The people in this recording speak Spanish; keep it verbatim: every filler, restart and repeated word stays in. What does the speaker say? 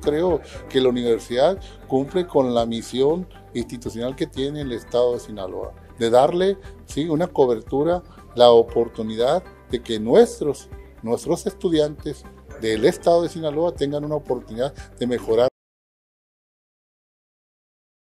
creo que la universidad cumple con la misión institucional que tiene el Estado de Sinaloa, de darle, sí, una cobertura, la oportunidad de que nuestros, nuestros estudiantes del Estado de Sinaloa tengan una oportunidad de mejorar